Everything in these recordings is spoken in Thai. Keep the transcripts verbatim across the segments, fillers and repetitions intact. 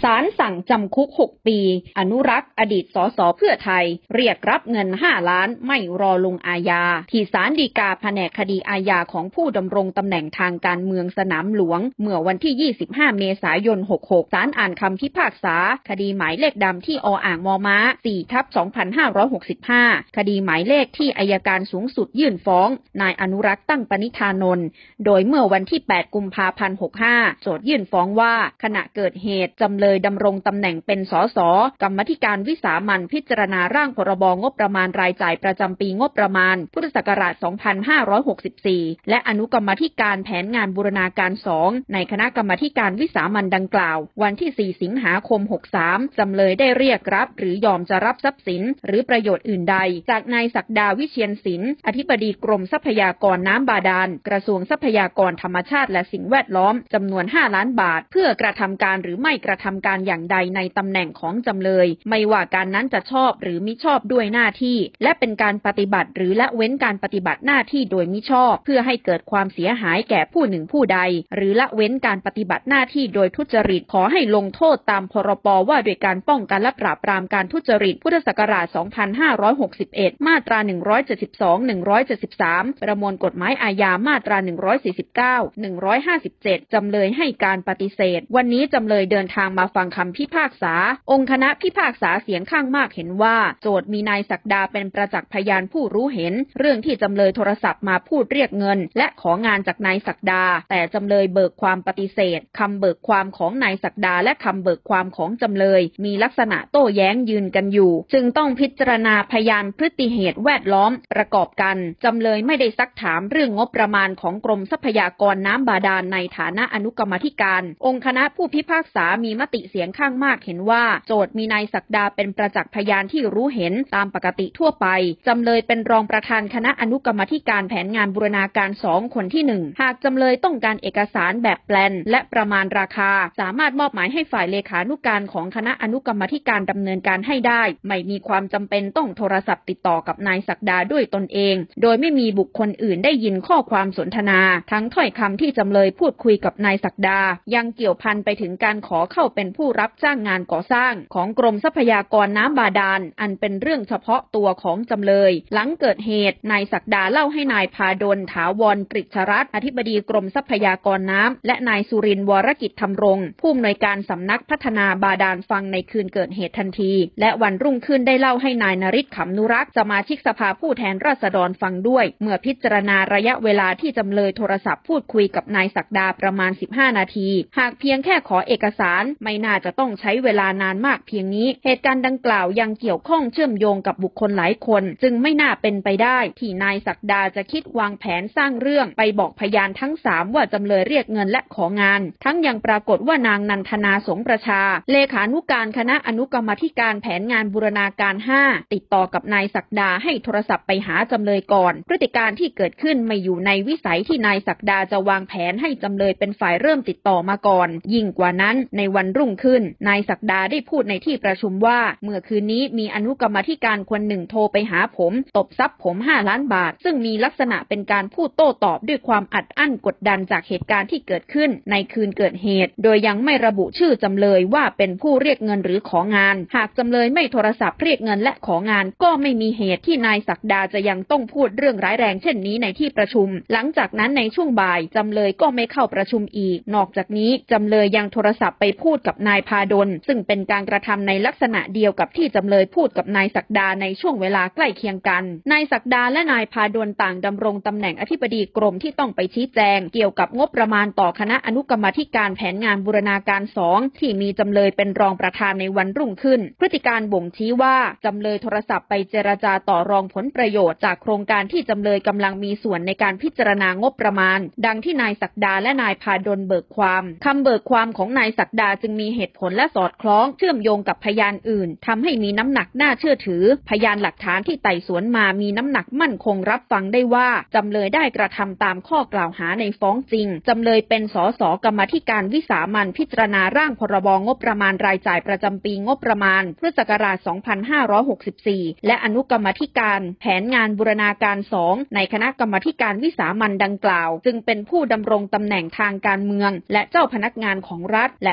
ศาลสั่งจำคุกหกปีอนุรักษ์อดีตสสเพื่อไทยเรียกรับเงินห้าล้านไม่รอลงอาญาที่ศาลฎีกาแผนกคดีอาญาของผู้ดำรงตำแหน่งทางการเมืองสนามหลวงเมื่อวันที่ยี่สิบห้าเมษายนหกหกศาลอ่านคำพิพากษาคดีหมายเลขดำที่ออ่างมอม้า สี่ทับสองพันห้าร้อยหกสิบห้า คดีหมายเลขที่อัยการสูงสุดยื่นฟ้องนายอนุรักษ์ตั้งปณิธานนท์โดยเมื่อวันที่แปดกุมภาพันธ์หกห้าโจทยื่นฟ้องว่าขณะเกิดเหตุจำเลยดำรงตำแหน่งเป็นสสกรรมาธิการวิสามัญพิจารณาร่างพรบงบประมาณรายจ่ายประจำปีงบประมาณพุทธศักราชสองพันห้าร้อยหกสิบสี่และอนุกรรมาธิการแผนงานบูรณาการสองในคณะกรรมาธิการวิสามัญดังกล่าววันที่สี่สิงหาคมหกสามจำเลยได้เรียกรับหรือยอมจะรับทรัพย์สินหรือประโยชน์อื่นใดจากนายศักดาวิเชียรศิลป์อธิบดีกรมทรัพยากรน้ำบาดาลกระทรวงทรัพยากรธรรมชาติและสิ่งแวดล้อมจำนวนห้าล้านบาทเพื่อกระทำการหรือไม่กระทำการอย่างใดในตำแหน่งของจำเลยไม่ว่าการนั้นจะชอบหรือมิชอบด้วยหน้าที่และเป็นการปฏิบัติหรือละเว้นการปฏิบัติหน้าที่โดยมิชอบเพื่อให้เกิดความเสียหายแก่ผู้หนึ่งผู้ใดหรือละเว้นการปฏิบัติหน้าที่โดยทุจริตขอให้ลงโทษตามพรบว่าด้วยการป้องกันและปราบปรามการทุจริตพุทธศักราชสองพันห้าร้อยหกสิบเอ็ดมาตราหนึ่งร้อยเจ็ดสิบสอง หนึ่งร้อยเจ็ดสิบสามประมวลกฎหมายอาญามาตราหนึ่งร้อยสี่สิบเก้า หนึ่งร้อยห้าสิบเจ็ดจำเลยให้การปฏิเสธวันนี้จำเลยเดินทางมาฟังคำพิพากษาองค์คณะพิพากษาเสียงข้างมากเห็นว่าโจทก์มีนายศักดาเป็นประจักษ์พยานผู้รู้เห็นเรื่องที่จำเลยโทรศัพท์มาพูดเรียกเงินและของานจากนายศักดาแต่จำเลยเบิกความปฏิเสธคำเบิกความของนายศักดาและคำเบิกความของจำเลยมีลักษณะโต้แย้งยืนกันอยู่จึงต้องพิจารณาพยานพฤติเหตุแวดล้อมประกอบกันจำเลยไม่ได้ซักถามเรื่องงบประมาณของกรมทรัพยากรน้ำบาดาลในฐานะอนุกรรมาธิการองค์คณะผู้พิพากษามีมติเสียงข้างมากเห็นว่าโจทก์มีนายศักดาเป็นประจักษ์พยานที่รู้เห็นตามปกติทั่วไปจำเลยเป็นรองประธานคณะอนุกรรมาธิการแผนงานบูรณาการสองคนที่หนึ่งหากจำเลยต้องการเอกสารแบบแปลนและประมาณราคาสามารถมอบหมายให้ฝ่ายเลขานุการของคณะอนุกรรมาธิการดำเนินการให้ได้ไม่มีความจำเป็นต้องโทรศัพท์ติดต่อกับนายศักดาด้วยตนเองโดยไม่มีบุคคลอื่นได้ยินข้อความสนทนาทั้งถ้อยคำที่จำเลยพูดคุยกับนายศักดายังเกี่ยวพันไปถึงการขอเข้าเป็นผู้รับจ้างงานก่อสร้างของกรมทรัพยากรน้ำบาดาลอันเป็นเรื่องเฉพาะตัวของจำเลยหลังเกิดเหตุนายศักดาเล่าให้นายพาดลถาวรกฤษรัตน์อธิบดีกรมทรัพยากรน้ำและนายสุรินทร์วรกิจธรรมรงค์ผู้อำนวยการสำนักพัฒนาบาดาลฟังในคืนเกิดเหตุทันทีและวันรุ่งขึ้นได้เล่าให้นายนฤทธิ์ขำนุรักษ์สมาชิกสภาผู้แทนราษฎรฟังด้วยเมื่อพิจารณาระยะเวลาที่จำเลยโทรศัพท์พูดคุยกับนายศักดาประมาณสิบห้านาทีหากเพียงแค่ขอเอกสารไม่น่าจะต้องใช้เวลานานมากเพียงนี้เหตุการณ์ดังกล่าวยังเกี่ยวข้องเชื่อมโยงกับบุคคลหลายคนจึงไม่น่าเป็นไปได้ที่นายศักดาจะคิดวางแผนสร้างเรื่องไปบอกพยานทั้งสามว่าจำเลยเรียกเงินและของานทั้งยังปรากฏว่านางนันทนาสงประชาเลขานุการคณะอนุกรรมาธิการแผนงานบูรณาการห้าติดต่อกับนายศักดาให้โทรศัพท์ไปหาจำเลยก่อนพฤติการที่เกิดขึ้นไม่อยู่ในวิสัยที่นายศักดาจะวางแผนให้จำเลยเป็นฝ่ายเริ่มติดต่อมาก่อนยิ่งกว่านั้นในวันรุ่งขึ้นนายศักดาได้พูดในที่ประชุมว่าเมื่อคืนนี้มีอนุกรรมาธิการคนหนึ่งโทรไปหาผมตบทรัพย์ผมห้าล้านบาทซึ่งมีลักษณะเป็นการพูดโต้ตอบด้วยความอัดอั้นกดดันจากเหตุการณ์ที่เกิดขึ้นในคืนเกิดเหตุโดยยังไม่ระบุชื่อจำเลยว่าเป็นผู้เรียกเงินหรือของานหากจำเลยไม่โทรศัพท์เรียกเงินและของานก็ไม่มีเหตุที่นายศักดาจะยังต้องพูดเรื่องร้ายแรงเช่นนี้ในที่ประชุมหลังจากนั้นในช่วงบ่ายจำเลยก็ไม่เข้าประชุมอีกนอกจากนี้จำเลยยังโทรศัพท์ไปพูดกับนายพาดลซึ่งเป็นการกระทำในลักษณะเดียวกับที่จำเลยพูดกับนายศักดาในช่วงเวลาใกล้เคียงกันนายศักดาและนายพาดลต่างดำรงตำแหน่งอธิบดีกรมที่ต้องไปชี้แจงเกี่ยวกับงบประมาณต่อคณะอนุกรรมาธิการแผนงานบูรณาการสองที่มีจำเลยเป็นรองประธานในวันรุ่งขึ้นพฤติการบ่งชี้ว่าจำเลยโทรศัพท์ไปเจรจาต่อรองผลประโยชน์จากโครงการที่จำเลยกำลังมีส่วนในการพิจารณางบประมาณดังที่นายศักดาและนายพาดลเบิกความคำเบิกความของนายศักดาจึงมีเหตุผลและสอดคล้องเชื่อมโยงกับพยานอื่นทำให้มีน้ำหนักน่าเชื่อถือพยานหลักฐานที่ไต่สวนมามีน้ำหนักมั่นคงรับฟังได้ว่าจำเลยได้กระทำตามข้อกล่าวหาในฟ้องจริงจำเลยเป็นสสกรรมาธิการวิสามัญพิจารณาร่างพรบงบประมาณรายจ่ายประจำปีงบประมาณพุทธศักราชสองพันห้าร้อยหกสิบสี่และอนุกรรมาธิการแผนงานบูรณาการสองในคณะกรรมาธิการวิสามัญดังกล่าวจึงเป็นผู้ดำรงตำแหน่งทางการเมืองและเจ้าพนักงานของรัฐและเป็นเจ้า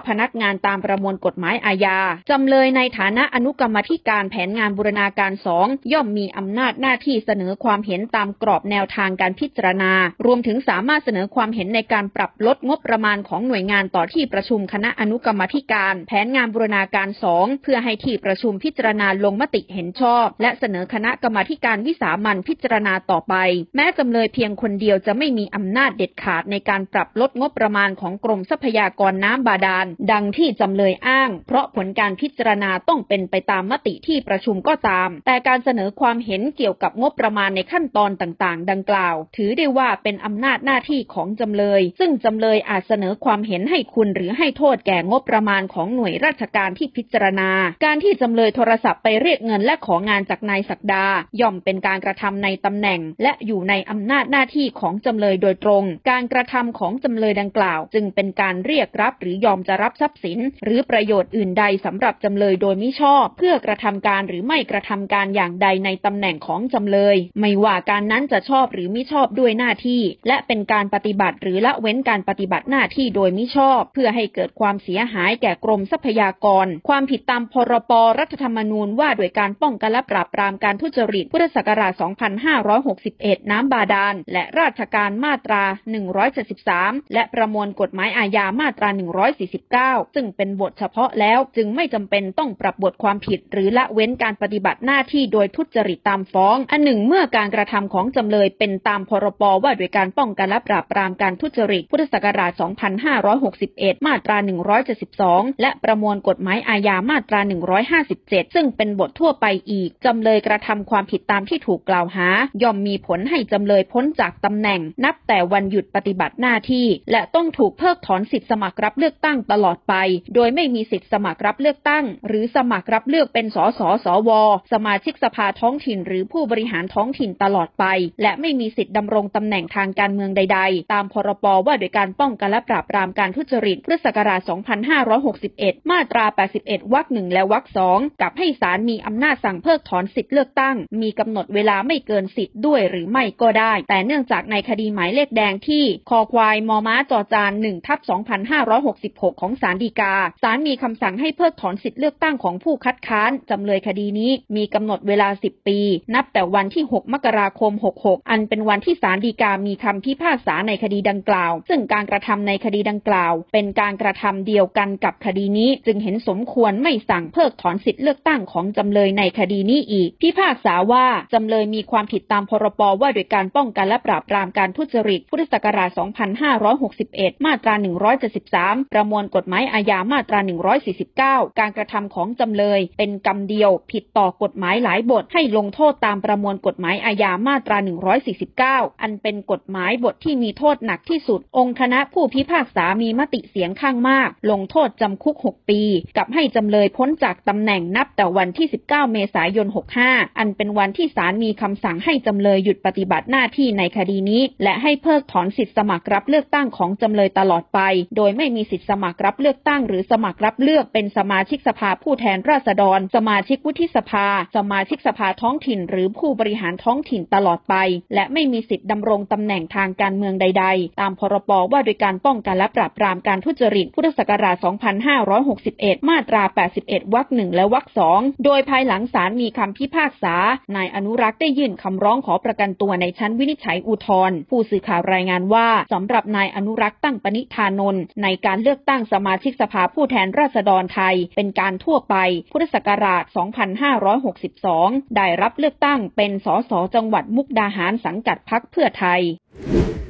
พนักงานตามประมวลกฎหมายอาญาจำเลยในฐานะอนุกรรมาธิการแผนงานบูรณาการสองย่อมมีอำนาจหน้าที่เสนอความเห็นตามกรอบแนวทางการพิจารณารวมถึงสามารถเสนอความเห็นในการปรับลดงบประมาณของหน่วยงานต่อที่ประชุมคณะอนุกรรมาธิการแผนงานบูรณาการสองเพื่อให้ที่ประชุมพิจารณาลงมติเห็นชอบและเสนอคณะกรรมาธิการวิสามัญพิจารณาต่อไปแม้จำเลยเพียงคนเดียวจะไม่มีอำนาจเด็ดขาดในการปรับลดงบประมาณของกรมทรัพยากรน้ำบาดาลดังที่จำเลยอ้างเพราะผลการพิจารณาต้องเป็นไปตามมติที่ประชุมก็ตามแต่การเสนอความเห็นเกี่ยวกับงบประมาณในขั้นตอนต่างๆดังกล่าวถือได้ว่าเป็นอำนาจหน้าที่ของจำเลยซึ่งจำเลยอาจเสนอความเห็นให้คุณหรือให้โทษแก่งบประมาณของหน่วยราชการที่พิจารณาการที่จำเลยโทรศัพท์ไปเรียกเงินและของานจากนายศักดาย่อมเป็นการกระทำในตำแหน่งและอยู่ในอำนาจหน้าที่ของจำเลยโดยตรงการกระทำของจำเลยดังกล่าวจึงเป็นการเรียกรับหรือยอมจะรับทรัพย์สินหรือประโยชน์อื่นใดสำหรับจำเลยโดยมิชอบเพื่อกระทำการหรือไม่กระทำการอย่างใดในตำแหน่งของจำเลยไม่ว่าการนั้นจะชอบหรือมิชอบด้วยหน้าที่และเป็นการปฏิบัติหรือละเว้นการปฏิบัติหน้าที่โดยมิชอบเพื่อให้เกิดความเสียหายแก่กรมทรัพยากรความผิดตามพรบรัฐธรรมนูญว่าด้วยการป้องกันและปราบปรามการทุจริตพุทธศักราช สองพันห้าร้อยหกสิบเอ็ด น้ำบาดาลและราชการมาตรา หนึ่งร้อยเจ็ดสิบสาม และประมวลกฎหมายอาญามาตรา หนึ่งร้อยสี่สิบเก้า ซึ่งเป็นบทเฉพาะแล้วจึงไม่จำเป็นต้องปรับบทความผิดหรือละเว้นการปฏิบัติหน้าที่โดยทุจริตตามฟ้องอันหนึ่งเมื่อการกระทำของจำเลยเป็นตามพรบว่าด้วยการป้องกันและปราบปรามการทุจริตพุทธศักราช สองพันห้าร้อยหกสิบเอ็ด มาตรา หนึ่งร้อยเจ็ดสิบสอง และประมวลกฎหมายอาญามาตรา หนึ่งร้อยห้าสิบเจ็ด ซึ่งเป็นบททั่วไปอีกจำเลยกระทำความผิดตามที่ถูกกล่าวหาย่อมมีผลให้จำเลยพ้นจากตำแหน่งนับแต่วันหยุดปฏิบัติหน้าที่และต้องถูกเพิกถอนสิทธิสมัครรับเลือกตั้งตลอดไปโดยไม่มีสิทธิสมัครรับเลือกตั้งหรือสมัครรับเลือกเป็นสสสวสมาชิกสภาท้องถิ่นหรือผู้บริหารท้องถิ่นตลอดไปและไม่มีสิทธิดำรงตำแหน่งทางการเมืองใดๆตามพรบว่าด้วยการป้องกันและปราบปรามการทุจริตพุทธศักราช สองพันห้าร้อยหกสิบเอ็ด มาตรา แปดสิบเอ็ด วรรคหนึ่งและวรรคสองกับให้ศาลมีอำนาจสั่งเพิกถอนสิทธิเลือกตั้งมีกำหนดเวลาไม่เกินสิทธิ์ด้วยหรือไม่ก็ได้แต่เนื่องจากในคดีหมายเลขแดงที่คอควายมอม้าจอจาน หนึ่งทับสองพันห้าร้อยหกสิบหก ของศาลฎีกาศาลมีคำสั่งให้เพิกถอนสิทธิเลือกตั้งของผู้คัดค้านจำเลยคดีนี้มีกำหนดเวลาสิบปีนับแต่วันที่หกมกราคมหกหกอันเป็นวันที่ศาลฎีกามีคำพิพากษาในคดีดังกล่าวซึ่งการกระทำในคดีดังกล่าวเป็นการกระทำเดียวกันกับคดีนี้จึงเห็นสมควรไม่สั่งเพิกถอนสิทธิเลือกตั้งของจำเลยในคดีนี้อีกพิพากษาว่าจำเลยมีความผิดตามพรบว่าด้วยการป้องกันและปราบปรามการทุจริตพุทธศักราช สองพันห้าร้อยหกสิบเอ็ด มาตรา หนึ่งร้อยเจ็ดสิบสาม ประมวลกฎหมายอาญามาตรา หนึ่งร้อยสี่สิบเก้า การกระทำของจำเลยเป็นกรรมเดียวผิดต่อกฎหมายหลายบทให้ลงโทษตามประมวลกฎหมายอาญามาตรา หนึ่งร้อยสี่สิบเก้า อันเป็นกฎหมายบทที่มีโทษหนักที่สุดองค์คณะผู้พิพากษามีมติเสียงข้างมากลงโทษจำคุกหกปีกับให้จำเลยพ้นจากตำแหน่งนับแต่วันที่สิบเก้าเมษายนหกห้าอันเป็นวันที่ศาลมีคำสั่งให้จำเลยหยุดปฏิบัติหน้าที่ในคดีนี้และให้เพิกถอนสิทธิสมัครรับเลือกตั้งของจำเลยตลอดไปโดยไม่มีสิทธิสมัครรับเลือกตั้งหรือสมัครรับเลือกเป็นสมาชิกสภาผู้แทนราษฎรสมาชิกวุฒิสภาสมาชิกสภาท้องถิ่นหรือผู้บริหารท้องถิ่นตลอดไปและไม่มีสิทธิดำรงตำแหน่งทางการเมืองใดๆตามพรบว่าด้วยการป้องกันและปราบปรามการทุจริตพุทธศักราช สองพันห้าร้อยหกสิบเอ็ด มาตรา แปดสิบเอ็ด วรรคหนึ่งและวรรคสองโดยภายหลังศาลมีคำพิพากษานายอนุรักษ์ได้ยื่นคำร้องขอประกันตัวในชั้นวินิจฉัยอุทธรณ์ผู้สื่อข่าวรายงานว่าสำหรับนายอนุรักษ์ตั้งปณิธานนท์ในการเลือกตั้งสมาชิกสภาผู้แทนราษฎรไทยเป็นการทั่วไปพุทธศักราช สองพันห้าร้อยหกสิบสอง ได้รับเลือกตั้งเป็นสสจังหวัดมุกดาหารสังกัดพรรคเพื่อไทย